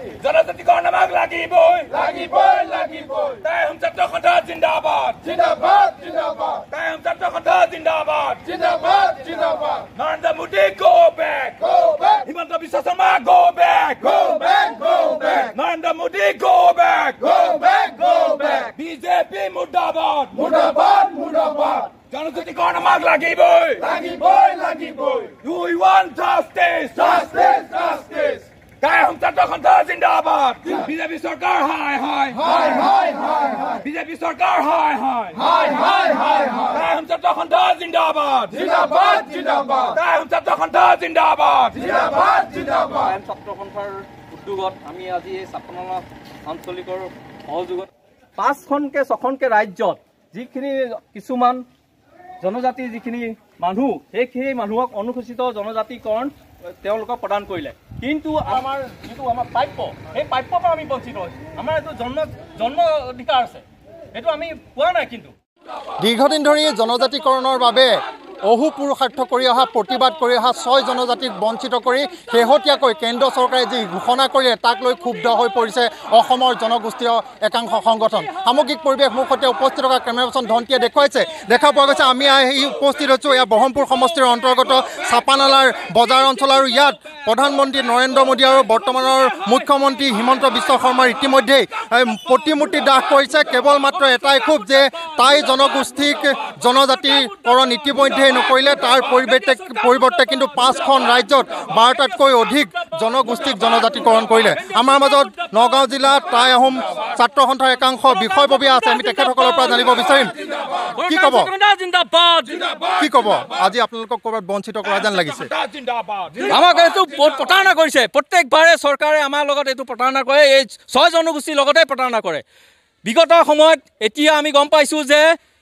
জনজাতিকৰণ আমাক লাগিবই তাই হম ছাত্ৰ সন্থা জিন্দাবাদ তাই হম ছাত্ৰ সন্থা জিন্দাবাদ Narendra Modi go back Himanta Biswa Sharma go back Narendra Modi go back BJP মুৰ্দাবাদ জনজাতিকৰণ আমাক লাগিবই we want justice তাই হম ছাত্ৰ সন্থা জিন্দাবাদ বিজেপি চৰকাৰ হাই বিজেপি চৰকাৰ হাই তাই হম ছাত্ৰ সন্থা জিন্দাবাদ তাই হম ছাত্ৰ সন্থা জিন্দাবাদ ছাত্ৰ সন্থাৰ উদ্যোগত আমি আজি এই ছাপনলা আঞ্চলিকৰ সহযোগত 5খনকে 6খনকে ৰাজ্যত যিখিনি কিছুমান জনজাতিৰ যিখিনি মানুহ সেই মানুহক অনুসূচিত জনজাতিকৰণ তেওঁলোকক প্ৰদান কৰিলে কিন্তু আমাৰ যিটো আমাৰ প্ৰাপ্য সেই প্ৰাপ্যৰ পৰা আমি বঞ্চিত হৈছোঁ আমাৰ এইটো জন্ম অধিকাৰ আছে এইটো আমি পোৱা নাই কিন্তু দীৰ্ঘদিন ধৰি জনজাতিকৰণৰ বাবে অহু পুৰুষাৰ্থ কৰি অহা প্ৰতিবাদ কৰি অহা 6 জনজাতিক বঞ্চিত কৰি শেহতীয়াকৈ কেন্দ্ৰ চৰকাৰে যি ঘোষণা কৰিলে তাক লৈ ক্ষুব্ধ হৈ পৰিছে অসমৰ জনগোষ্ঠীয় একাংশ সংগঠন সামগ্ৰিক পৰিৱেশ মোৰ সৈতে উপস্থিত থকা কেমেৰা পাৰ্চন ধন্তিয়ে দেখুৱাইছে দেখা পোৱা গৈছে আমি আহি উপস্থিত হৈছোঁ এয়া ব্ৰহ্মপুৰ সমষ্টিৰ অন্তৰ্গত চাপানালাৰ বজাৰ অঞ্চল আৰু ইয়াত প্ৰধানমন্ত্ৰী নৰেন্দ্ৰ মোদী আৰু বৰ্তমানৰ মুখ্যমন্ত্ৰী হিমন্ত বিশ্ব শৰ্মাৰ ইতিমধ্যেই প্ৰতিমূৰ্তি দাহ কৰিছে কেৱল মাত্ৰ এটাই ক্ষোভ যে তাই জনগোষ্ঠীক জনজাতিকৰণ ইতিমধ্যে নকৰিলে তাৰ পৰিৱৰ্তে কিন্তু 5খন ৰাজ্যত 12টাতকৈ অধিক জনগোষ্ঠীক জনজাতিকৰণ কৰিলে আমাৰ মাজত নগাঁও জিলা টাই আহোম ছাত্ৰ সন্থাৰ একাংশ বিষয়ববীয়া আছে আমি তেখেতসকলৰ পৰা জানিব বিচাৰিম কি ক'ব আজি আপোনালোকক ক'ৰবাত বঞ্চিত কৰা যেন লাগিছে আমাক এইটো প্ৰতাৰণা কৰিছে প্ৰত্যেকবাৰে চৰকাৰে আমাৰ লগত এইটো প্ৰতাৰণা কৰে এই 6 জনগোষ্ঠীৰ লগতে প্ৰতাৰণা কৰে বিগত সময়ত এতিয়া আমি গম পাইছোঁ যে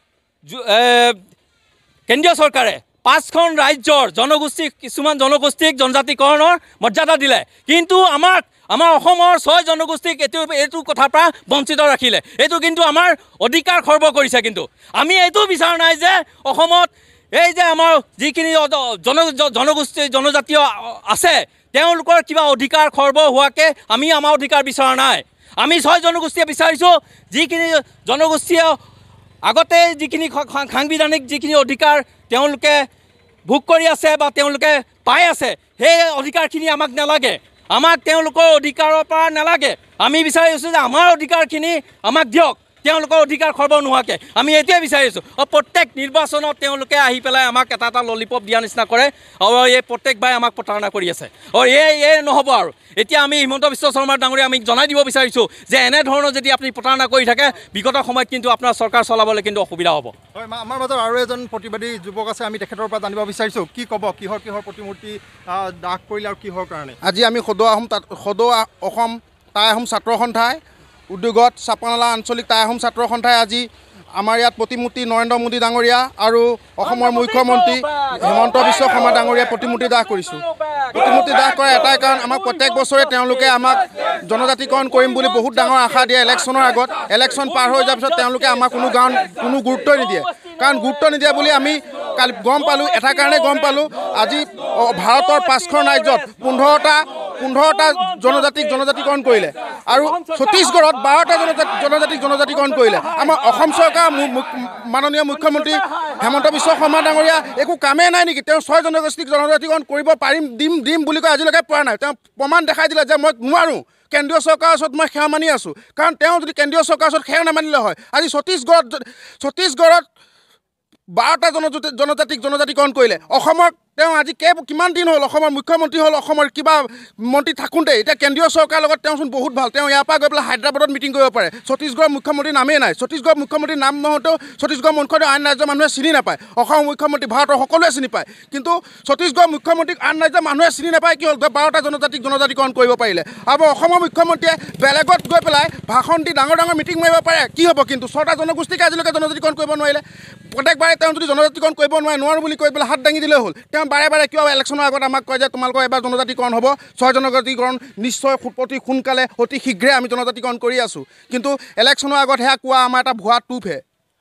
কেন্দ্ৰীয় চৰকাৰে 5খন ৰাজ্যৰ কিছুমান জনগোষ্ঠীক জনজাতিকৰণৰ মৰ্যাদা দিলে কিন্তু আমাৰ অসমৰ 6 জনগোষ্ঠীক এইটো কথাৰ পৰা বঞ্চিত ৰাখিলে এইটো কিন্তু আমাৰ অধিকাৰ খৰ্ব কৰিছে কিন্তু আমি এইটো বিচৰা নাই যে অসমত এই যে আমাৰ যিখিনি জনজাতীয় আছে তেওঁলোকৰ কিবা অধিকাৰ খৰ্ব হোৱাকৈ আমি আমাৰ অধিকাৰ বিচৰা নাই আমি 6 জনগোষ্ঠীয়ে বিচাৰিছোঁ যিখিনি জনগোষ্ঠীয় আগতে যিখিনি সাংবিধানিক যিখিনি অধিকাৰ তেওঁলোকে ভোগ কৰি আছে বা তেওঁলোকে পাই আছে সেই অধিকাৰখিনি আমাক নালাগে আমাক তেওঁলোকৰ অধিকাৰৰ পৰা নালাগে আমি বিচাৰিছোঁ যে আমাৰ অধিকাৰখিনি আমাক দিয়ক তেওঁলোকৰ অধিকাৰ খৰ্ব নোহোৱাকৈ আমি এইটোৱে বিচাৰিছোঁ আৰু প্ৰত্যেক নিৰ্বাচনত তেওঁলোকে আহি পেলাই আমাক এটা ললিপপ দিয়া নিচিনা কৰে আৰু এই প্ৰত্যেকবাৰে আমাক প্ৰতাৰণা কৰি আছে আৰু এই নহ'ব আৰু এতিয়া আমি হিমন্ত বিশ্ব শৰ্মাৰ ডাঙৰীয়া আমি জনাই দিব বিচাৰিছোঁ যে এনেধৰণৰ যদি আপুনি প্ৰতাৰণা কৰি থাকে বিগত সময়ত কিন্তু আপোনাৰ চৰকাৰ চলাবলৈ কিন্তু অসুবিধা হ'ব হয় আমাৰ মাজত আৰু এজন প্ৰতিবাদী যুৱক আছে আমি তেখেতৰ পৰা জানিব বিচাৰিছোঁ কি ক'ব কিহৰ প্ৰতিমূৰ্তি দাহ কৰিলে আৰু কিহৰ কাৰণে আজি আমি সদৌ অসম টাই আহোম ছাত্ৰ সন্থাই উদ্যোগত চাপানালা আঞ্চলিক টাই আহোম ছাত্ৰ সন্থাই আজি আমাৰ ইয়াত প্ৰতিমূৰ্তি নৰেন্দ্ৰ মোদী ডাঙৰীয়া আৰু অসমৰ মুখ্যমন্ত্ৰী হিমন্ত বিশ্ব শৰ্মা ডাঙৰীয়া প্ৰতিমূৰ্তি দাহ কৰিছোঁ প্ৰতিমূৰ্তি দাহ কৰা এটাই কাৰণ আমাক প্ৰত্যেক বছৰে তেওঁলোকে আমাক জনজাতিকৰণ কৰিম বুলি বহুত ডাঙৰ আশা দিয়ে ইলেকশ্যনৰ আগত ইলেকশ্যন পাৰ হৈ যোৱাৰ পিছত তেওঁলোকে আমাক কোনো গুৰুত্বই নিদিয়ে কাৰণ গুৰুত্ব নিদিয়ে বুলি আমি কালি গম পালোঁ এটা কাৰণে গম পালোঁ আজি ভাৰতৰ 5খন ৰাজ্যত 15টা জনজাতিকৰণ কৰিলে আৰু ছত্তীশগড়ত 12টা জনজাতিকৰণ কৰিলে আমাৰ অসম চৰকাৰ মাননীয় মুখ্যমন্ত্ৰী হিমন্ত বিশ্ব শৰ্মা ডাঙৰীয়া একো কামেই নাই নেকি তেওঁ 6 জনগোষ্ঠীক জনজাতিকৰণ কৰিব পাৰিম দিম বুলি কৈ আজিলৈকে পৰা নাই তেওঁ প্ৰমাণ দেখাই দিলে যে মই নোৱাৰোঁ কেন্দ্ৰীয় চৰকাৰৰ ওচৰত মই সেৱা মানি আছোঁ কাৰণ তেওঁ যদি কেন্দ্ৰীয় চৰকাৰৰ ওচৰত সেৱা নামানিলে হয় আজি ছত্তীশগড়ত 12টা জনজাতিকৰণ কৰিলে অসমৰ তেওঁ আজি কিমান দিন হ'ল অসমৰ মুখ্যমন্ত্ৰী হ'ল অসমৰ কিবা মন্ত্ৰী থাকোঁতে এতিয়া কেন্দ্ৰীয় চৰকাৰৰ লগত তেওঁচোন বহুত ভাল তেওঁ ইয়াৰ পৰা গৈ পেলাই হায়দৰাবাদত মিটিং কৰিব পাৰে ছত্তীশগড়ৰ মুখ্যমন্ত্ৰীৰ নামেই নাই ছত্তীশগড়ৰ মুখ্যমন্ত্ৰীৰ নাম নহওঁতেও ছত্তীশগড়ৰ মুখ্যমন্ত্ৰী আন ৰাজ্যৰ মানুহে চিনি নাপায় অসমৰ মুখ্যমন্ত্ৰী ভাৰতৰ সকলোৱে চিনি পায় কিন্তু ছত্তীশগড়ৰ মুখ্যমন্ত্ৰীক আন ৰাজ্যৰ মানুহে চিনি নাপায় কি হ'ল 12টা জনজাতিকৰণ কৰিব পাৰিলে আৰু অসমৰ মুখ্যমন্ত্ৰীয়ে বেলেগত গৈ পেলাই ভাষণ দি ডাঙৰ মিটিং মাৰিব পাৰে কি হ'ব কিন্তু 6টা জনগোষ্ঠীক আজিলৈকে জনজাতিকৰণ কৰিব নোৱাৰিলে প্ৰত্যেকবাৰে তেওঁ যদি জনজাতিকৰণ কৰিব নোৱাৰো বুলি কৈ পেলাই হাত দাঙি দিলেই হ'ল তেওঁ বাৰে কিয় ইলেকশ্যনৰ আগত আমাক কয় যে তোমালোকৰ এবাৰ জনজাতিকৰণ হ'ব 6 জনজাতিকৰণ নিশ্চয় অতি সোনকালে অতি শীঘ্ৰে আমি জনজাতিকৰণ কৰি আছোঁ কিন্তু ইলেকশ্যনৰ আগত সেয়া কোৱা আমাৰ এটা ভুৱা টুপহে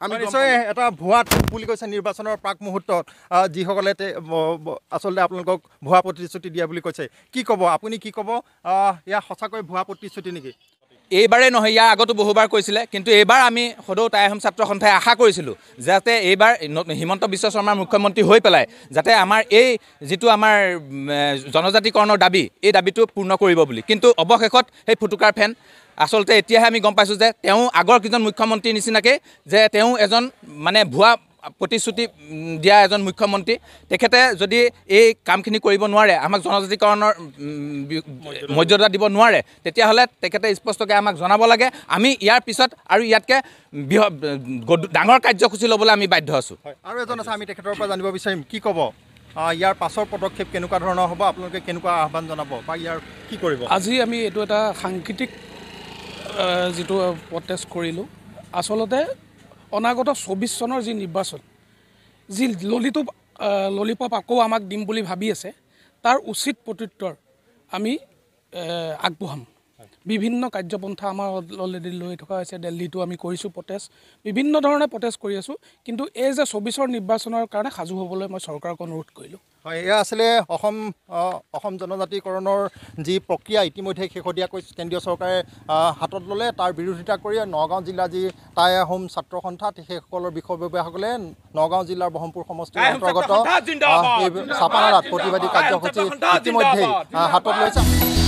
আমি নিশ্চয় এটা ভুৱা বুলি কৈছে নিৰ্বাচনৰ প্ৰাক মুহূৰ্তত যিসকলে আচলতে আপোনালোকক ভুৱা প্ৰতিশ্ৰুতি দিয়া বুলি কৈছে কি ক'ব আপুনি কি ক'ব এয়া সঁচাকৈ ভুৱা প্ৰতিশ্ৰুতি নেকি এইবাৰে নহয় ইয়াৰ আগতো বহুবাৰ কৈছিলে কিন্তু এইবাৰ আমি সদৌ টাই আহোম ছাত্ৰ সন্থাই আশা কৰিছিলোঁ যাতে এইবাৰ হিমন্ত বিশ্ব শৰ্মাৰ মুখ্যমন্ত্ৰী হৈ পেলাই যাতে আমাৰ এই যিটো আমাৰ জনজাতিকৰণৰ দাবী এই দাবীটো পূৰ্ণ কৰিব বুলি কিন্তু অৱশেষত সেই ফুটুকাৰ ফেন আচলতে এতিয়াহে আমি গম পাইছোঁ যে তেওঁ আগৰ কেইজন মুখ্যমন্ত্ৰীৰ নিচিনাকৈ যে তেওঁ এজন মানে ভুৱা প্ৰতিশ্ৰুতি দিয়া এজন মুখ্যমন্ত্ৰী তেখেতে যদি এই কামখিনি কৰিব নোৱাৰে আমাক জনজাতিকৰণৰ মৰ্যাদা দিব নোৱাৰে তেতিয়াহ'লে তেখেতে স্পষ্টকৈ আমাক জনাব লাগে আমি ইয়াৰ পিছত আৰু ইয়াতকৈ ডাঙৰ কাৰ্যসূচী ল'বলৈ আমি বাধ্য আছোঁ আৰু এজন আছে আমি তেখেতৰ পৰা জানিব বিচাৰিম কি ক'ব ইয়াৰ পাছৰ পদক্ষেপ কেনেকুৱা ধৰণৰ হ'ব আপোনালোকে কেনেকুৱা আহ্বান জনাব বা ইয়াৰ কি কৰিব আজি আমি এইটো এটা সাংকেতিক যিটো প্ৰটেষ্ট কৰিলোঁ আচলতে অনাগত 24 চনৰ যি নিৰ্বাচন যি ললিপপ আকৌ আমাক দিম বুলি ভাবি আছে তাৰ উচিত প্ৰত্যুত্তৰ আমি আগবঢ়াম বিভিন্ন কাৰ্যপন্থা আমাৰ অলৰেডি লৈ থকা হৈছে দিল্লীটো আমি কৰিছোঁ প্ৰটেষ্ট বিভিন্ন ধৰণে প্ৰটেষ্ট কৰি আছোঁ কিন্তু এই যে 24ৰ নিৰ্বাচনৰ কাৰণে সাজু হ'বলৈ মই চৰকাৰক অনুৰোধ কৰিলোঁ হয় এয়া আছিলে অসম জনজাতিকৰণৰ যি প্ৰক্ৰিয়া ইতিমধ্যে শেহতীয়াকৈ কেন্দ্ৰীয় চৰকাৰে হাতত ল'লে তাৰ বিৰোধিতা কৰি নগাঁও জিলাৰ যি টাই আহোম ছাত্ৰ সন্থা সেইসকলৰ বিষয়ববীয়াসকলে নগাঁও জিলাৰ ব্ৰহ্মপুৰ সমষ্টিৰ অন্তৰ্গত চাপানালাত প্ৰতিবাদী কাৰ্যসূচী ইতিমধ্যেই হাতত লৈছে